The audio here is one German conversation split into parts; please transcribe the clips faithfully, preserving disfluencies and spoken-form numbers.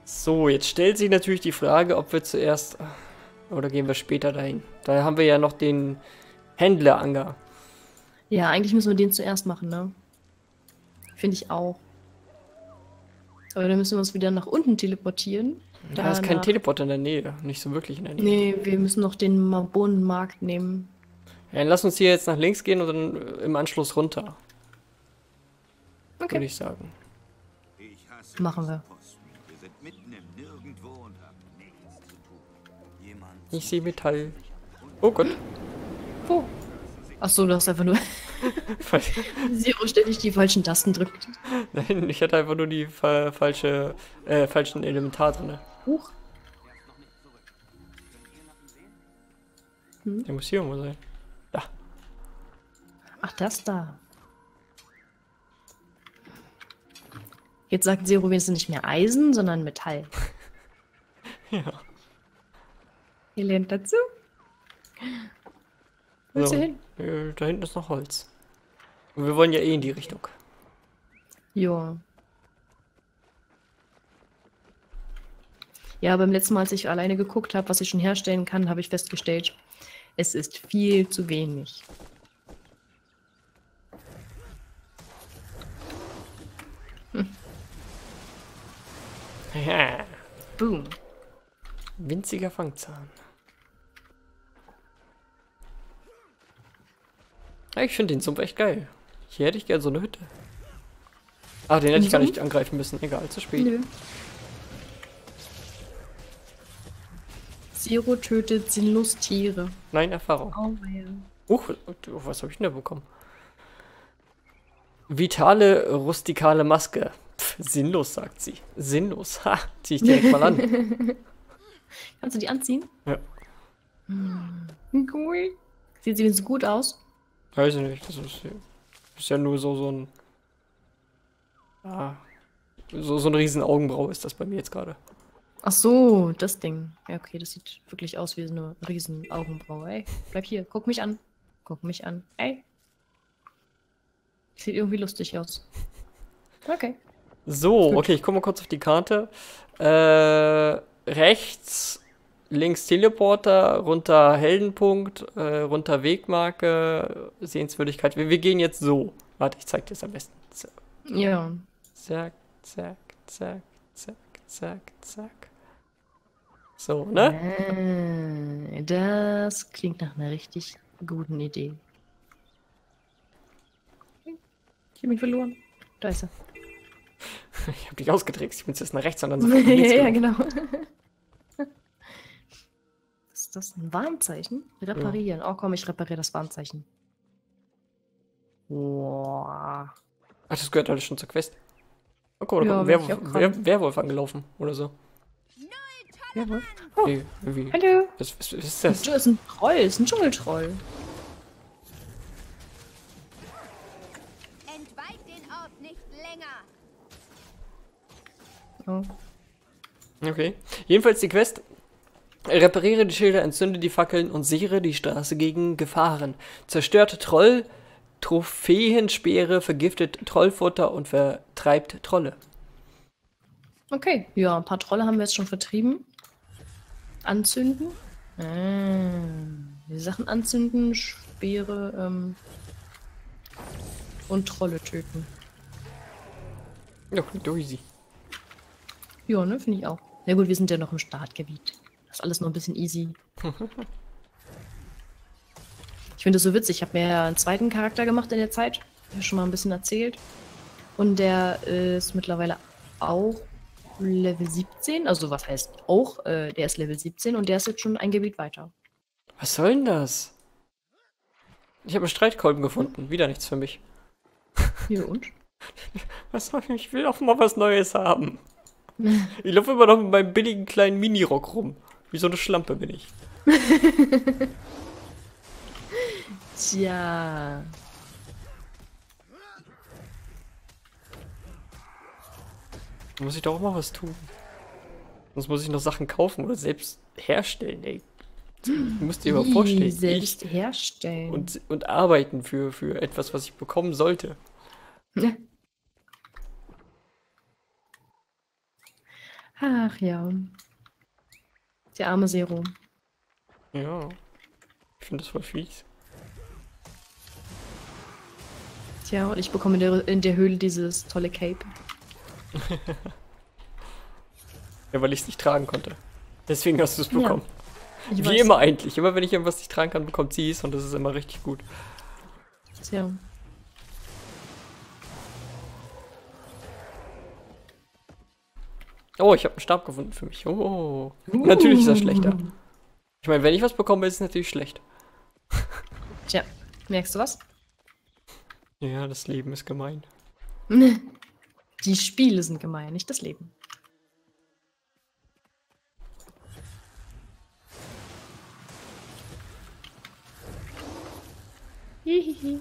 So, jetzt stellt sich natürlich die Frage, ob wir zuerst... Oder gehen wir später dahin? Da haben wir ja noch den Händler-Anger. Ja, eigentlich müssen wir den zuerst machen, ne? Finde ich auch. Aber dann müssen wir uns wieder nach unten teleportieren. Da ist kein nach... Teleport in der Nähe. Nicht so wirklich in der Nähe. Nee, wir müssen noch den Mabonenmarkt nehmen. Ja, dann lass uns hier jetzt nach links gehen und dann im Anschluss runter. Okay. Würde ich sagen. Machen wir. Ich sehe Metall. Oh Gott. Wo? Achso, du hast einfach nur Zero ständig die falschen Tasten drückt. Nein, ich hatte einfach nur die fa falsche, äh, falschen Elementar drin. Huch. Hm? Der muss hier irgendwo sein. Da. Ach, das da. Jetzt sagt Zero wenigstens nicht mehr Eisen, sondern Metall. Ja. Ihr lernt dazu. Wo So, ist hin? äh, da hinten ist noch Holz. Und wir wollen ja eh in die Richtung. Ja. Ja, beim letzten Mal, als ich alleine geguckt habe, was ich schon herstellen kann, habe ich festgestellt, es ist viel zu wenig. Hm. Ja. Boom. Winziger Fangzahn. Ja, ich finde den Sumpf echt geil. Hier hätte ich gerne so eine Hütte. Ah, den hätte ich gar nicht angreifen müssen. Egal, zu spät. Nö. Zero tötet sinnlos Tiere. Nein, Erfahrung. Oh, ja. Uh, was habe ich denn da bekommen? Vitale rustikale Maske. Pff, sinnlos, sagt sie. Sinnlos. Ha, zieh ich direkt mal an. Kannst du die anziehen? Ja. Hm. Cool. Sieht sie so gut aus? Weiß ich nicht. Das ist, ist ja nur so, so ein... Ah, so, so ein riesen Augenbraue ist das bei mir jetzt gerade. Ach so, das Ding. Ja, okay, das sieht wirklich aus wie so eine riesen Augenbraue. Ey, bleib hier. Guck mich an. Guck mich an. Ey. Sieht irgendwie lustig aus. Okay. So, okay, ich komme mal kurz auf die Karte. Äh, rechts, links Teleporter, runter Heldenpunkt, äh, runter Wegmarke, Sehenswürdigkeit. Wir, wir gehen jetzt so. Warte, ich zeig dir das am besten. So. Ja. Zack, zack, zack, zack, zack, zack. So, ne? Äh, das klingt nach einer richtig guten Idee. Ich habe ihn verloren. Da ist er. Ich habe dich ausgetrickst. Ich bin jetzt nach rechts und dann sofort nach links Ja, gelaufen. genau. Ist das ein Warnzeichen? Reparieren. Oh komm, ich repariere das Warnzeichen. Boah. Ach, das gehört alles schon zur Quest. Oh, guck mal, da Ja, kommt ein bin ich Werwolf, auch Wer, dran. Werwolf angelaufen oder so. Werwolf? Oh, Nee, irgendwie. hallo. Was, was, was ist das? Das ist ein Troll, ist ein Dschungeltroll. Entweiht den Ort nicht länger. Oh. Okay. Jedenfalls die Quest. Repariere die Schilder, entzünde die Fackeln und sichere die Straße gegen Gefahren. Zerstört Troll, Trophäenspeere, vergiftet Trollfutter und vertreibt Trolle. Okay, ja, ein paar Trolle haben wir jetzt schon vertrieben. Anzünden. Ah, die Sachen anzünden, Speere ähm, und Trolle töten. Ja, klingt doch easy. Ja, ne, finde ich auch. Na gut, wir sind ja noch im Startgebiet. Das ist alles noch ein bisschen easy. Ich finde das so witzig. Ich habe mir ja einen zweiten Charakter gemacht in der Zeit. Ich habe schon mal ein bisschen erzählt. Und der ist mittlerweile auch Level siebzehn. Also was heißt auch? Äh, der ist Level siebzehn und der ist jetzt schon ein Gebiet weiter. Was soll denn das? Ich habe einen Streitkolben gefunden. Wieder nichts für mich. Ja, und? Was soll ich? Ich will auch mal was Neues haben. Ich laufe immer noch mit meinem billigen kleinen Minirock rum. Wie so eine Schlampe bin ich. Tja. Da muss ich doch auch mal was tun. Sonst muss ich noch Sachen kaufen oder selbst herstellen, ey. Du musst dir überhaupt vorstellen. Selbst ich herstellen. und, und arbeiten für, für etwas, was ich bekommen sollte. Ja. Ach ja. Der arme Zero. Ja. Ich finde das voll fies. Tja, und ich bekomme in der, in der Höhle dieses tolle Cape. Ja, weil ich es nicht tragen konnte. Deswegen hast du es bekommen. Ich Wie weiß. immer eigentlich. Immer wenn ich irgendwas nicht tragen kann, bekommt sie es und das ist immer richtig gut. Tja. Oh, ich habe einen Stab gefunden für mich. Oh. Natürlich ist das schlechter. Ich meine, wenn ich was bekomme, ist es natürlich schlecht. Tja, merkst du was? Ja, das Leben ist gemein. Die Spiele sind gemein, nicht das Leben. Hihihi.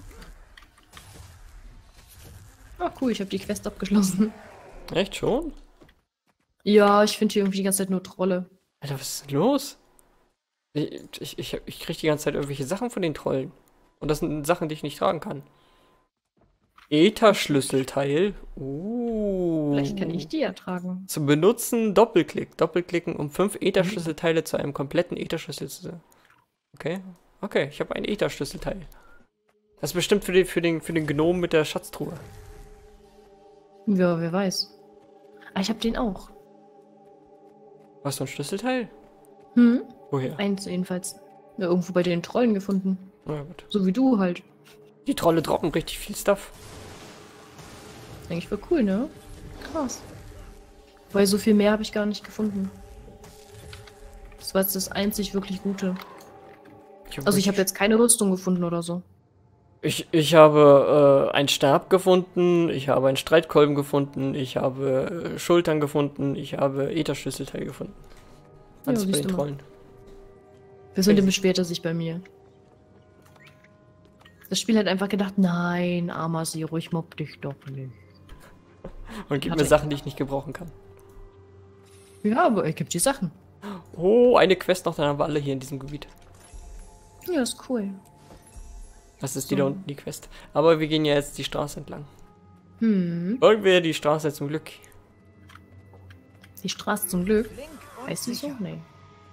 Oh cool, ich habe die Quest abgeschlossen. Echt schon? Ja, ich finde hier irgendwie die ganze Zeit nur Trolle. Alter, was ist denn los? Ich, ich, ich, ich kriege die ganze Zeit irgendwelche Sachen von den Trollen. Und das sind Sachen, die ich nicht tragen kann. Äther-Schlüsselteil. Uh. Vielleicht kann ich die ja tragen. Zum Benutzen Doppelklick. Doppelklicken, um fünf Äther-Schlüsselteile zu einem kompletten Äther-Schlüssel zu. Okay. Okay, ich habe ein Äther-Schlüsselteil. Das ist bestimmt für den, für den, für den Gnom mit der Schatztruhe. Ja, wer weiß. Ah, ich habe den auch. Was, so ein Schlüsselteil? Hm? Woher? Eins jedenfalls. Ja, irgendwo bei den Trollen gefunden. Na gut. So wie du halt. Die Trolle droppen richtig viel Stuff. Eigentlich voll cool, ne? Krass. Weil so viel mehr habe ich gar nicht gefunden. Das war jetzt das einzig wirklich Gute. Ich hab Also ich richtig- habe jetzt keine Rüstung gefunden oder so. Ich, ich habe äh, einen Stab gefunden, ich habe einen Streitkolben gefunden, ich habe äh, Schultern gefunden, ich habe Ätherschlüsselteil gefunden. Alles Ja, bei siehst den du mal. Trollen. Wieso denn beschwert er sich bei mir? Das Spiel hat einfach gedacht, nein, armer Zero, ich mobb dich doch nicht. Und gibt Hatte- mir Sachen, die ich nicht gebrauchen kann. Ja, aber er gibt die Sachen. Oh, eine Quest noch, dann haben wir alle hier in diesem Gebiet. Ja, ist cool. Das ist So. die da unten, die Quest. Aber wir gehen ja jetzt die Straße entlang. Hm. Irgendwer die Straße zum Glück. Die Straße zum Glück. Flink und Heißt die so? sicher. Nee.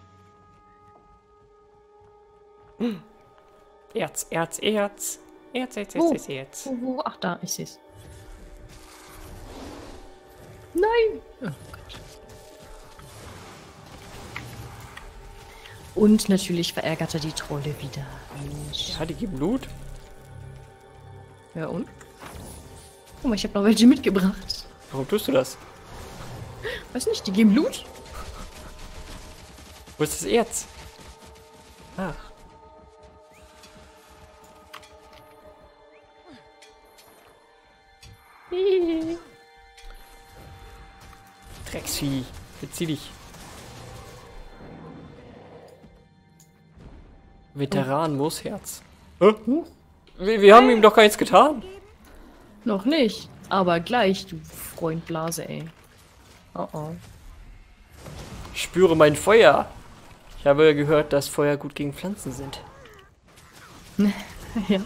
Erz, Erz, Erz. Erz, Erz, Erz, Oh. Erz, Erz. Wo, wo? Ach, da, ich seh's. Nein! Oh Gott. Und natürlich verärgert er die Trolle wieder. Mensch. Ja, die geben Blut. Ja, und? Guck mal, ich habe noch welche mitgebracht. Warum tust du das? Weiß nicht, die geben Blut? Wo ist das Erz? Ach. Drecksvieh. Verzieh dich. Veteran Moosherz. Hä? Huh? Wir, wir haben ihm doch gar nichts getan. Noch nicht. Aber gleich, du Freund Blase, ey. Oh oh. Ich spüre mein Feuer. Ich habe gehört, dass Feuer gut gegen Pflanzen sind. Ja.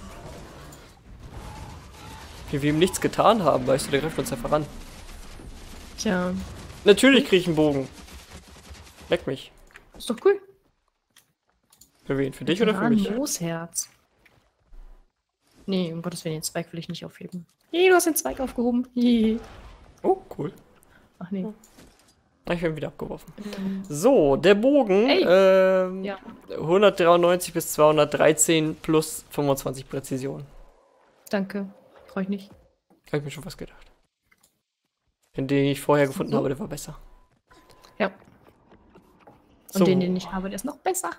Wie wir ihm nichts getan haben, weißt du, der greift uns ja voran. Tja, Natürlich krieg ich einen Bogen. Leck mich. ist doch cool. Für wen? Für dich oder für mich? Moosherz. Nee, um Gottes Willen, den Zweig will ich nicht aufheben. Hey, du hast den Zweig aufgehoben. Hihi. Oh, cool. Ach nee. Ah, ich bin wieder abgeworfen. So, der Bogen. Ey. Ähm, Ja. hundertdreiundneunzig bis zweihundertdreizehn plus fünfundzwanzig Präzision. Danke. Brauche ich nicht. Habe ich mir schon fast gedacht. Den, den ich vorher gefunden So. habe, der war besser. Ja. Und So. den, den ich habe, der ist noch besser.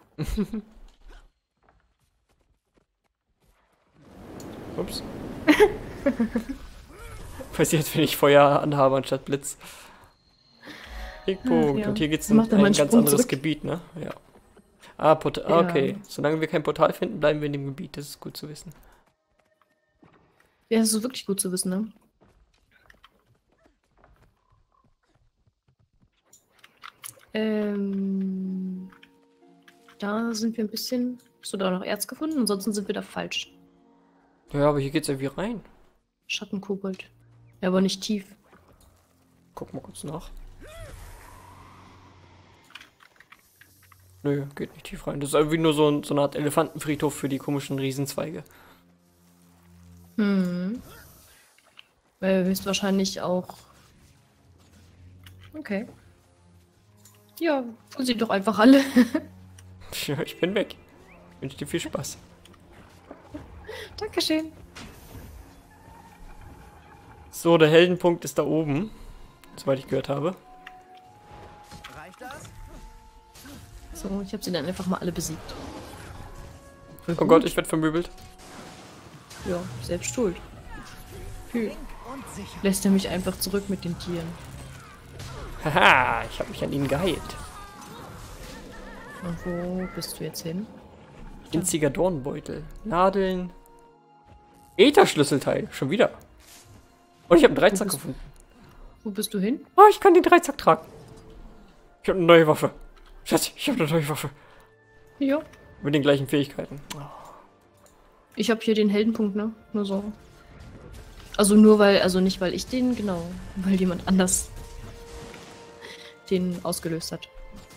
Ups. Passiert, wenn ich Feuer anhabe anstatt Blitz. Punkt. ja. Und hier geht's Dann in macht er ein mal einen ganz Sprung anderes zurück. Gebiet, ne? Ja. Ah, Portal. Ah, Ja. okay. Solange wir kein Portal finden, bleiben wir in dem Gebiet. Das ist gut zu wissen. Ja, das ist wirklich gut zu wissen, ne? Ähm. Da sind wir ein bisschen. Hast du da noch Erz gefunden? Ansonsten sind wir da falsch. Ja, aber hier geht's irgendwie rein. Schattenkobold. Ja, aber nicht tief. Guck mal kurz nach. Nö, geht nicht tief rein. Das ist irgendwie nur so, ein, so eine Art Elefantenfriedhof für die komischen Riesenzweige. Hm. Weil höchstwahrscheinlich auch. Okay. Ja, tun sie doch einfach alle. Ja, ich bin weg. Ich wünsche dir viel Spaß. Dankeschön. So, der Heldenpunkt ist da oben. Soweit ich gehört habe. Reicht das? So, ich habe sie dann einfach mal alle besiegt. Voll Oh gut. Gott, ich werde vermöbelt. Ja, selbst schuld. Hm. Und sicher. Lässt er mich einfach zurück mit den Tieren. Haha, ich habe mich an ihnen geheilt. Und wo bist du jetzt hin? Winziger Dornbeutel. Nadeln. Ätherschlüsselteil. Schon wieder. Und ich habe einen Dreizack bist- gefunden. Wo bist du hin? Oh, ich kann den Dreizack tragen. Ich habe eine neue Waffe. Schatz, ich habe eine neue Waffe. Ja. Mit den gleichen Fähigkeiten. Oh. Ich habe hier den Heldenpunkt, ne? Nur so. Also nur weil, also nicht weil ich den, genau, weil jemand anders den ausgelöst hat.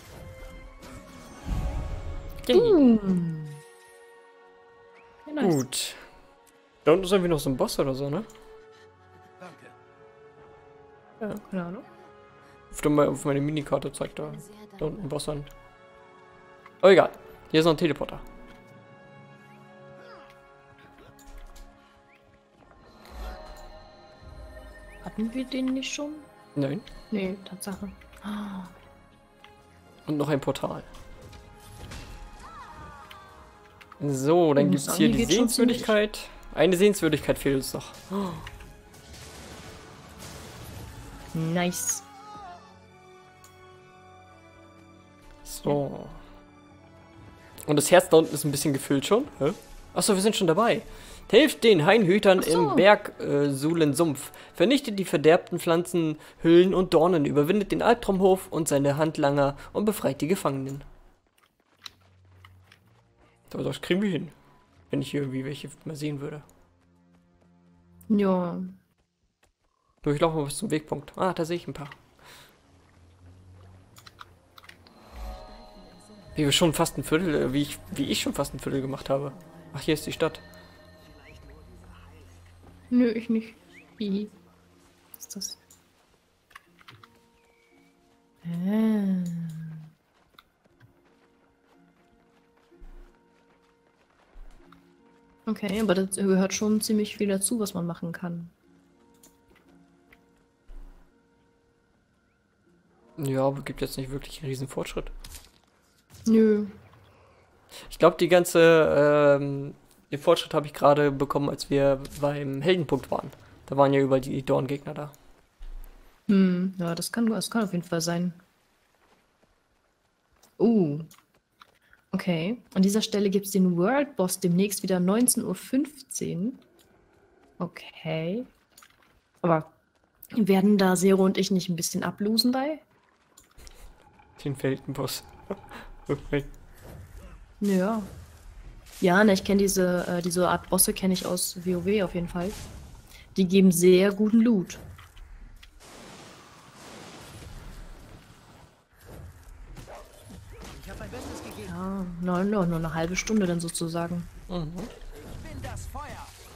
Yay. Mm. Ja, nice. Gut. Da unten ist irgendwie noch so ein Boss oder so, ne? Danke. Ja, keine Ahnung. Auf, der, auf meine Minikarte zeigt da, da unten ein Boss an. Oh, egal. Hier ist noch ein Teleporter. Hatten wir den nicht schon? Nein. Nee, Tatsache. Ah. Und noch ein Portal. So, dann Ich gibt muss es sagen, hier hier die geht's schon ziemlich- Sehenswürdigkeit. Eine Sehenswürdigkeit fehlt uns noch. Nice. So. Und das Herz da unten ist ein bisschen gefüllt schon. Hä? Achso, wir sind schon dabei. Helft den Hainhütern Ach so. im Bergsuhlensumpf. Vernichtet die verderbten Pflanzen, Hüllen und Dornen. Überwindet den Albtraumhof und seine Handlanger und befreit die Gefangenen. So, das kriegen wir hin. Wenn ich hier irgendwie welche mal sehen würde. Ja. Nur ich laufe mal bis zum Wegpunkt. Ah, da sehe ich ein paar. Wie wir schon fast ein Viertel, äh, wie ich, wie ich schon fast ein Viertel gemacht habe. Ach, hier ist die Stadt. Nö, ich nicht. Hihi. Was ist das? Ah. Okay, aber das gehört schon ziemlich viel dazu, was man machen kann. Ja, aber gibt jetzt nicht wirklich einen riesen Fortschritt. Nö. Ich glaube, die ganze, ähm, den Fortschritt habe ich gerade bekommen, als wir beim Heldenpunkt waren. Da waren ja überall die Dorngegner da. Hm, ja, das kann, das kann auf jeden Fall sein. Uh. Okay. An dieser Stelle gibt es den World Boss demnächst wieder neunzehn Uhr fünfzehn. Okay. Aber werden da Zero und ich nicht ein bisschen ablosen bei? Den Weltenboss. Okay. Ja. Ja, ne, ich kenne diese, äh, diese Art Bosse kenne ich aus WoW auf jeden Fall. Die geben sehr guten Loot. Ich habe mein Bestes gegeben. Ja, nur, nur, nur eine halbe Stunde dann sozusagen. Mhm. Ich bin das Feuer.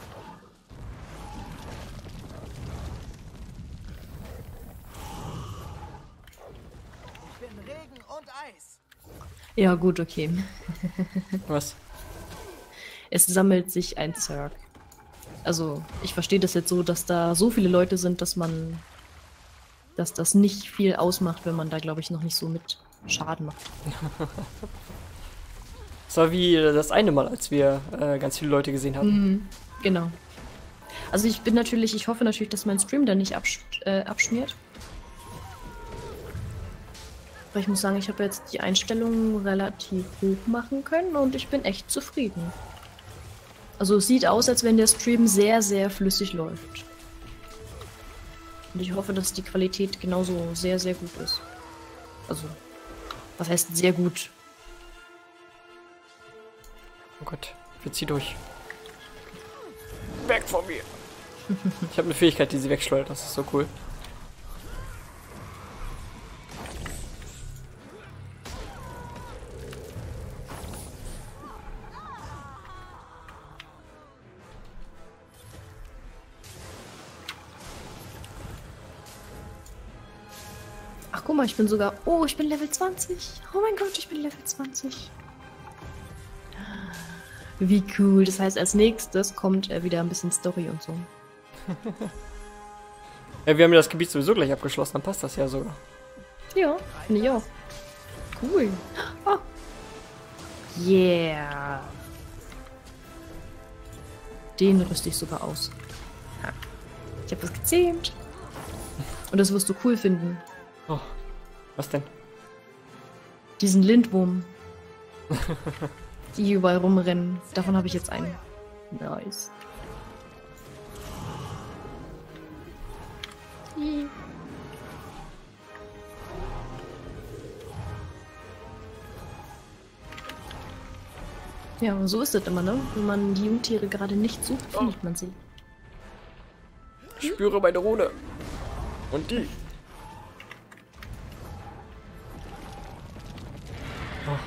Ich bin Regen und Eis. Ja, gut, okay. Was? Es sammelt sich ein Zerg. Also, ich verstehe das jetzt so, dass da so viele Leute sind, dass man, dass das nicht viel ausmacht, wenn man da, glaube ich, noch nicht so mit Schaden macht. Das war wie das eine Mal, als wir äh, ganz viele Leute gesehen haben. Mhm, genau. Also ich bin natürlich, ich hoffe natürlich, dass mein Stream dann nicht absch äh, abschmiert. Aber ich muss sagen, ich habe jetzt die Einstellungen relativ hoch machen können und ich bin echt zufrieden. Also es sieht aus, als wenn der Stream sehr, sehr flüssig läuft. Und ich hoffe, dass die Qualität genauso sehr, sehr gut ist. Also, was heißt sehr gut? Oh Gott, wir ziehen durch. Weg von mir! Ich habe eine Fähigkeit, die sie wegschleudert, das ist so cool. Ach, guck mal, ich bin sogar... Oh, ich bin Level zwanzig. Oh mein Gott, ich bin Level zwanzig. Wie cool. Das heißt, als nächstes kommt äh, wieder ein bisschen Story und so. Ja, wir haben ja das Gebiet sowieso gleich abgeschlossen, dann passt das ja sogar. Ja, finde ich auch. Cool. Oh. Yeah. Den rüste ich sogar aus. Ha. Ich habe was gezähmt. Und das wirst du cool finden. Oh, was denn? Diesen Lindwurm. Die überall rumrennen. Davon habe ich jetzt einen. Nice. Ja, aber so ist es immer, ne? Wenn man die Jungtiere gerade nicht sucht, findet man sie. Ich spüre meine Rune. Und die. Oh.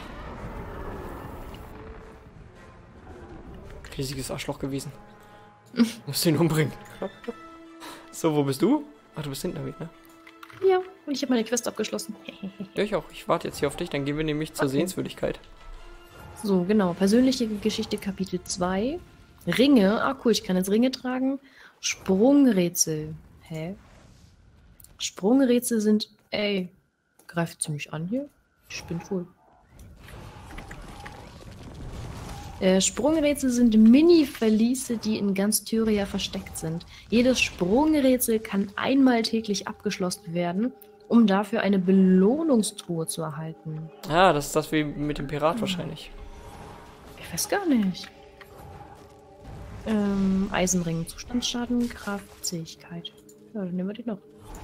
Riesiges Arschloch gewesen. Muss ihn umbringen. So, wo bist du? Ach, du bist hinten weg, ne? Ja, und ich habe meine Quest abgeschlossen. Ja, ich auch. Ich warte jetzt hier auf dich, dann gehen wir nämlich zur Okay. Sehenswürdigkeit. So, genau. Persönliche Geschichte Kapitel zwei. Ringe. Ah, cool, ich kann jetzt Ringe tragen. Sprungrätsel. Hä? Sprungrätsel sind... Ey, greift sie mich an hier? Ich bin wohl. Äh, Sprungrätsel sind Mini-Verliese, die in ganz Tyria versteckt sind. Jedes Sprungrätsel kann einmal täglich abgeschlossen werden, um dafür eine Belohnungstruhe zu erhalten. Ah, das ist das wie mit dem Pirat wahrscheinlich. Ich weiß gar nicht. Ähm, Eisenring, Zustandsschaden, Kraft, Zähigkeit. Ja, dann nehmen wir die noch.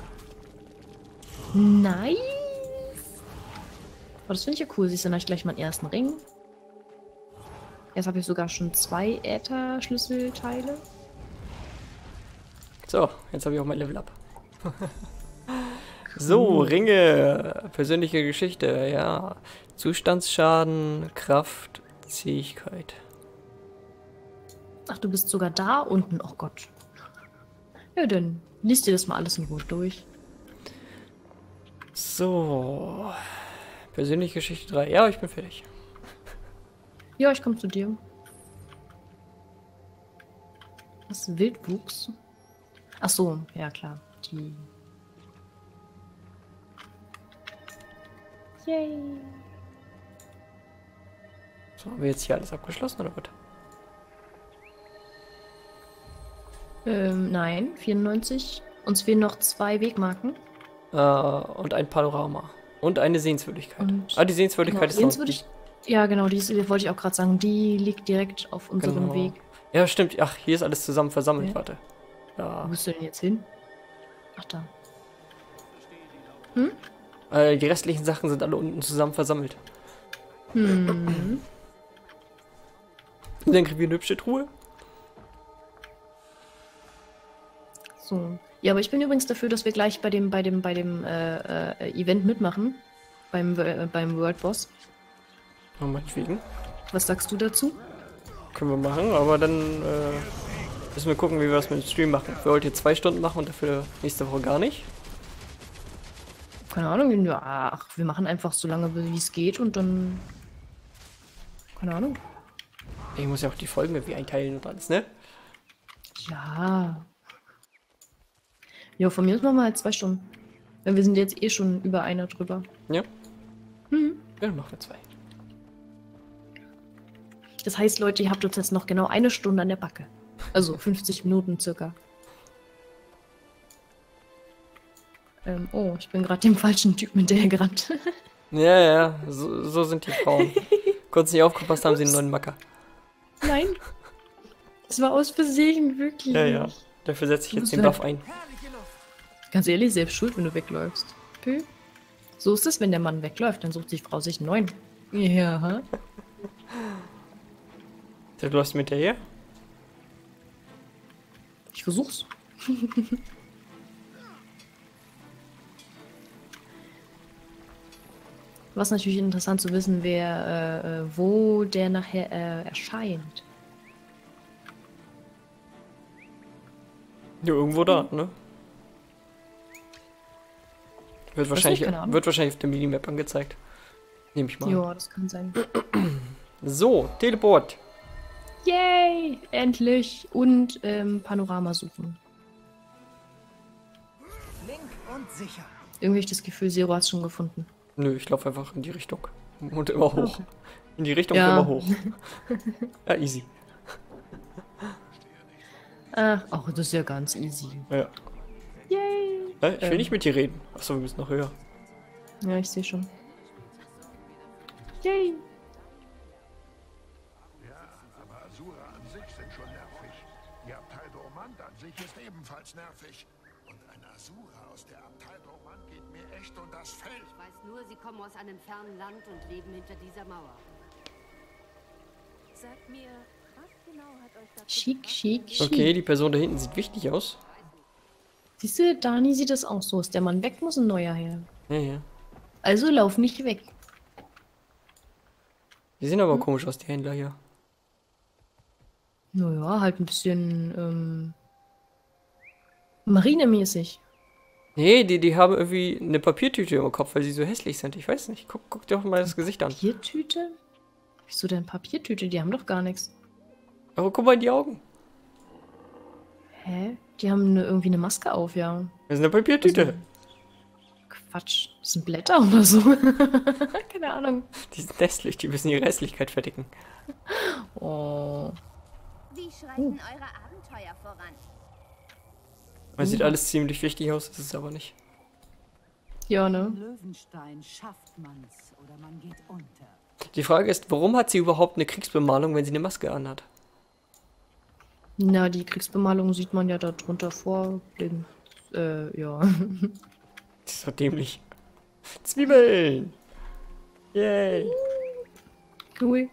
Nice! Oh, das finde ich ja cool. Siehst du, dann habe ich gleich meinen ersten Ring. Jetzt habe ich sogar schon zwei Äther-Schlüsselteile. So, jetzt habe ich auch mein Level up. So, Ringe. Persönliche Geschichte, ja. Zustandsschaden, Kraft, Zähigkeit. Ach, du bist sogar da unten. Oh Gott. Ja, dann liest dir das mal alles in Ruhe durch. So. Persönliche Geschichte drei. Ja, ich bin fertig. Ja, ich komme zu dir. Was? Wildwuchs? Ach so, ja klar. Die. Yay. So, haben wir jetzt hier alles abgeschlossen oder was? Ähm, nein, vierundneunzig. Uns fehlen noch zwei Wegmarken. Äh, und ein Panorama. Und eine Sehenswürdigkeit. Und ah, die Sehenswürdigkeit genau, ist noch. Sehenswürdig- Ja, genau, die ist, wollte ich auch gerade sagen. Die liegt direkt auf unserem Genau. Weg. Ja, stimmt. Ach, hier ist alles zusammen versammelt. Ja. Warte. Wo Ja. bist du denn jetzt hin? Ach, da. Äh, die restlichen Sachen sind alle unten zusammen versammelt. Hm. Und dann kriegen wir eine hübsche Truhe. So. Ja, aber ich bin übrigens dafür, dass wir gleich bei dem, bei dem, bei dem äh, äh, Event mitmachen. Beim, äh, beim World Boss. Oh, meinetwegen. Was sagst du dazu? Können wir machen, aber dann äh, müssen wir gucken, wie wir das mit dem Stream machen. Wir wollten jetzt zwei Stunden machen und dafür nächste Woche gar nicht. Keine Ahnung. Ja, ach, wir machen einfach so lange, wie es geht und dann. Keine Ahnung. Ich muss ja auch die Folgen irgendwie einteilen und alles, ne? Ja. Ja, von mir aus machen wir halt zwei Stunden. Weil wir sind jetzt eh schon über einer drüber. Ja. Mhm. Ja, dann machen wir zwei. Das heißt, Leute, ihr habt uns jetzt noch genau eine Stunde an der Backe. Also fünfzig Minuten circa. Ähm, oh, ich bin gerade dem falschen Typen hinterhergerannt. Ja, ja, so, so sind die Frauen. Kurz nicht aufgepasst, haben sie einen neuen Macker. Nein. Das war aus Versehen, wirklich. Ja, ja. Dafür setze ich Du jetzt bist den weg. Buff ein. Herrliche Luft. Ganz ehrlich, selbst schuld, wenn du wegläufst. Pö. So ist es, wenn der Mann wegläuft, dann sucht die Frau sich einen neuen. Ja, ha? Du läufst mit der hier? Ich versuch's. Was natürlich interessant zu wissen wäre, äh, äh, wo der nachher äh, erscheint. Ja, irgendwo da, ne? Wird Weiß wahrscheinlich, nicht, keine Ahnung. wird wahrscheinlich auf der Minimap angezeigt. Nehme ich mal. Ja, das kann sein. So, Teleport. Yay! Endlich! Und ähm, Panorama suchen. Flink und sicher. Irgendwie habe ich das Gefühl, Zero hat es schon gefunden. Nö, ich laufe einfach in die Richtung. Und immer hoch. In die Richtung Ja. und immer hoch. Ja, easy. Ach, ach, das ist ja ganz easy. Ja. Yay! Äh, Ich will Ähm. nicht mit dir reden. Achso, wir müssen noch höher. Ja, ich sehe schon. Yay! Aber Asura an sich sind schon nervig. Die Abtei Dormant an sich ist ebenfalls nervig. Und ein Asura aus der Abtei Dormant geht mir echt um das Fell. Ich weiß nur, sie kommen aus einem fernen Land und leben hinter dieser Mauer. Sagt mir, was genau hat euch dazu Schick, gebracht, schick, schick. Okay, die Person da hinten sieht wichtig aus. Siehst du, Dani sieht das auch so. Ist der Mann weg, muss ein neuer her. Ja, ja. Also lauf nicht weg. Die sehen aber komisch aus, die Händler hier. Naja, halt ein bisschen ähm, marinemäßig. Nee, die, die haben irgendwie eine Papiertüte im Kopf, weil sie so hässlich sind. Ich weiß nicht. Guck, guck dir doch mal das Gesicht an. Papiertüte? Wieso denn Papiertüte? Die haben doch gar nichts. Aber guck mal in die Augen. Hä? Die haben eine, irgendwie eine Maske auf, ja. Das ist eine Papiertüte. Also- Quatsch. Das sind Blätter oder so. Keine Ahnung. Die sind hässlich, die müssen ihre Hässlichkeit fertigen. Oh. Wie schreiten eure Abenteuer voran? Man sieht alles ziemlich wichtig aus, ist es aber nicht. Ja, ne? Löwenstein schafft man's oder man geht unter. Die Frage ist, warum hat sie überhaupt eine Kriegsbemalung, wenn sie eine Maske anhat? Na, die Kriegsbemalung sieht man ja da drunter vor den. Äh, ja. Das ist so dämlich. Zwiebeln! Yay! Cool.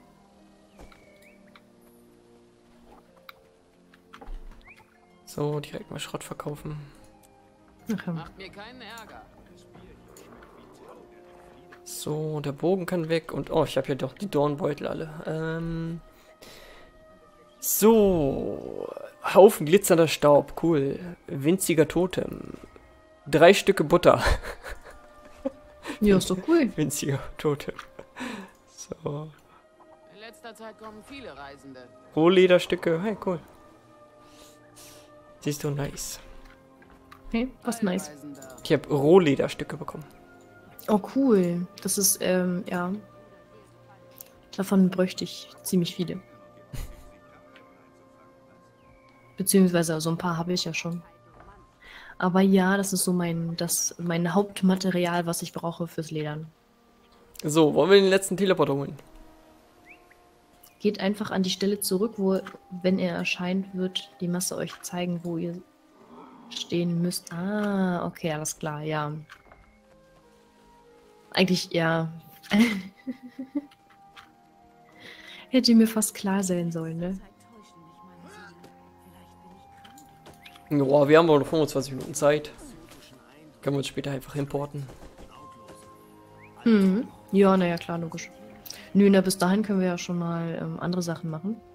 So, direkt mal Schrott verkaufen. Ach, ja. Macht mir keinen Ärger. So, der Bogen kann weg und oh, ich habe ja doch die Dornbeutel alle. Ähm, so, Haufen glitzernder Staub, cool. Winziger Totem. Drei Stücke Butter. Ja, ist doch cool. Winziger Totem. So, In letzter Zeit kommen viele Reisende. Rohlederstücke, hey, cool. Siehst du, nice. Okay, was nice. Reisender. Ich habe Rohlederstücke bekommen. Oh, cool. Das ist, ähm, ja. Davon bräuchte ich ziemlich viele. Beziehungsweise so ein paar habe ich ja schon. Aber ja, das ist so mein, das, mein Hauptmaterial, was ich brauche fürs Ledern. So, wollen wir den letzten Teleporter holen? Geht einfach an die Stelle zurück, wo, wenn er erscheint, wird die Masse euch zeigen, wo ihr stehen müsst. Ah, okay, alles klar, ja. Eigentlich, ja. Hätte mir fast klar sein sollen, ne? Joa, wir haben aber noch fünfundzwanzig Minuten Zeit. Können wir uns später einfach importen. Mhm. Ja, naja, klar, logisch. Nö, na, bis dahin können wir ja schon mal ähm, andere Sachen machen.